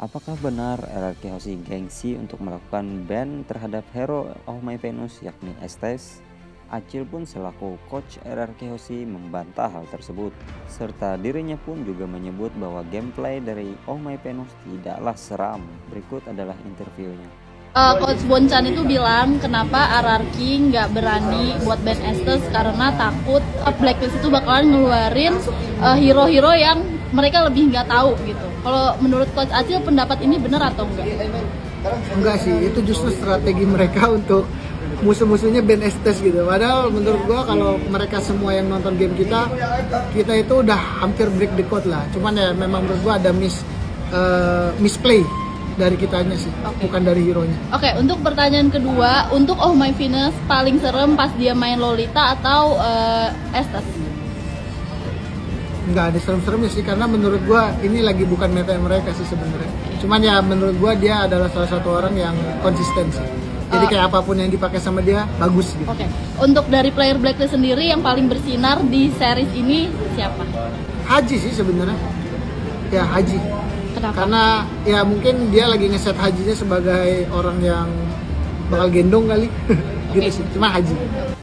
Apakah benar RRQ Hoshi gengsi untuk melakukan ban terhadap hero Oh My Venus yakni Estes? Acil pun selaku coach RRQ Hoshi membantah hal tersebut, serta dirinya pun juga menyebut bahwa gameplay dari Oh My Venus tidaklah seram. Berikut adalah interviewnya. Coach Bonchan itu bilang kenapa RRQ nggak berani buat ban Estes karena takut Blacklist itu bakalan ngeluarin hero-hero yang mereka lebih nggak tahu gitu. Kalau menurut Coach Acil pendapat ini benar atau enggak? Enggak sih, itu justru strategi mereka untuk musuh-musuhnya ban Estes gitu. Padahal menurut gua kalau mereka semua yang nonton game kita itu udah hampir break the code lah. Cuman ya memang menurut gua ada misplay dari kitanya sih, bukan dari hero-nya. Oke, untuk pertanyaan kedua, untuk Oh My Venus paling serem pas dia main Lolita atau Estes? Nggak ada serem-seremnya sih, karena menurut gua ini lagi bukan meta mereka sih sebenarnya. Cuman ya menurut gua dia adalah salah satu orang yang konsisten sih. Jadi kayak apapun yang dipakai sama dia bagus gitu. Oke. Untuk dari player Blacklist sendiri yang paling bersinar di series ini siapa? Haji sih sebenarnya. Ya Haji. Kenapa? Karena ya mungkin dia lagi ngeset Hajinya sebagai orang yang bakal gendong kali. Gitu sih. Cuma Haji.